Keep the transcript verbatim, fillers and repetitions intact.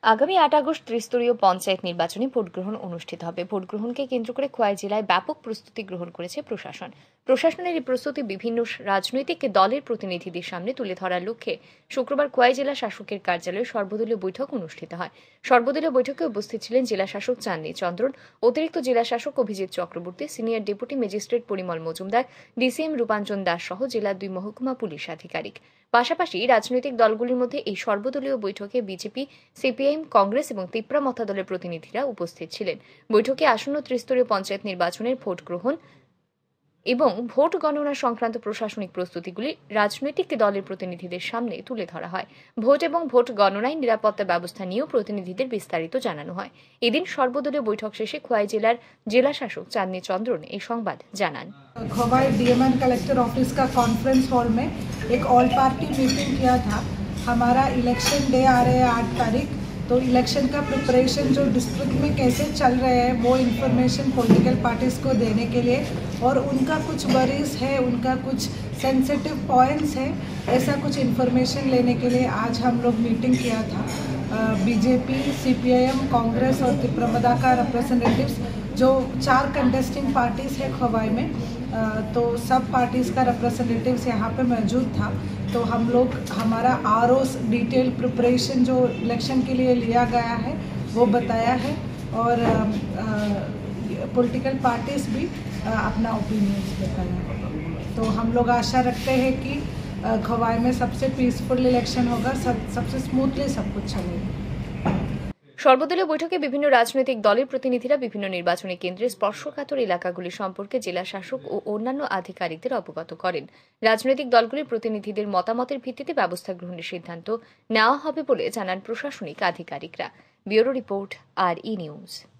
আগামী আট আগস্ট ত্রিস্তরীয় পঞ্চায়েত নির্বাচনে ভোট গ্রহণ অনুষ্ঠিত হবে। ভোট গ্রহণকে কেন্দ্র করে খোয়াই জেলায় ব্যাপক প্রস্তুতি গ্রহণ করেছে প্রশাসন। প্রশাসনের এই প্রস্তুতি বিভিন্ন রাজনৈতিক দলের প্রতিনিধিদের সামনে তুলে ধরার লক্ষ্যে শুক্রবার খোয়াই জেলা শাসকের কার্যালয়ে সর্বদলীয় বৈঠক অনুষ্ঠিত হয়। সর্বদলীয় বৈঠকে উপস্থিত ছিলেন জেলা শাসক চাঁদনী চন্দ্রন, অতিরিক্ত জেলা শাসক Abhijit Chakraborty, senior deputy magistrate Parimal Majumdar, DCM Rupanjan Das সহ জেলার দুই মহকুমা পুলিশ আধিকারিক। পাশাপাশি রাজনৈতিক দলগুলির মধ্যে এই সর্বদলীয় বৈঠকে বিজেপি, সিপিআইএম, কংগ্রেস এবং তিপ্রা মথা দলের প্রতিনিধিরা উপস্থিত ছিলেন। বৈঠকে আসন্ন ত্রিস্তরীয় পঞ্চায়েত নির্বাচনের ভোট গ্রহণ এবং ভোট গণনা সংক্রান্ত প্রশাসনিক প্রস্তুতিগুলি রাজনৈতিক দলের প্রতিনিধিদের সামনে তুলে ধরা হয়। ভোট এবং ভোট গণনায় নিরাপত্তা ব্যবস্থা নিয়েও প্রতিনিধিদের বিস্তারিত জানানো হয়। এদিন সর্বদলীয় বৈঠক শেষে খোয়াই জেলার জেলা শাসক চাঁদনী চন্দ্রন এই সংবাদ জানান। खवाई डीएमएन कलेक्टर ऑफिस का कॉन्फ्रेंस हॉल में एक ऑल पार्टी मीटिंग किया था। हमारा इलेक्शन डे आ रहे हैं आठ तारीख, तो इलेक्शन का प्रिपरेशन जो डिस्ट्रिक्ट में कैसे चल रहे हैं वो इन्फॉर्मेशन पॉलिटिकल पार्टीज़ को देने के लिए और उनका कुछ वरीज है, उनका कुछ सेंसिटिव पॉइंट्स है, ऐसा कुछ इन्फॉर्मेशन लेने के लिए आज हम लोग मीटिंग किया था। बीजेपी, सीपीआईएम, कांग्रेस और तिप्रमदा का रिप्रेजेंटेटिव्स जो चार कंटेस्टिंग पार्टीज़ है खवाई में, तो सब पार्टीज़ का रिप्रेजेंटेटिव्स यहाँ पे मौजूद था। तो हम लोग हमारा आर ओ डिटेल प्रिपरेशन जो इलेक्शन के लिए लिया गया है वो बताया है और पॉलिटिकल पार्टीज़ भी आ, अपना ओपिनियंस बताया है। तो हम लोग आशा रखते हैं कि खवाई में सबसे पीसफुल इलेक्शन होगा, सब सबसे स्मूथली सब कुछ चलेगा। সর্বদলীয় বৈঠকে বিভিন্ন রাজনৈতিক দলের প্রতিনিধিরা বিভিন্ন নির্বাচনী কেন্দ্রে স্পর্শকাতর এলাকাগুলি সম্পর্কে জেলা শাসক ও অন্যান্য আধিকারিকদের অবগত করেন। রাজনৈতিক দলগুলির প্রতিনিধিদের মতামতের ভিত্তিতে ব্যবস্থা গ্রহণের সিদ্ধান্ত নেওয়া হবে বলে জানান প্রশাসনিক আধিকারিকরা। Bureau report, R E news.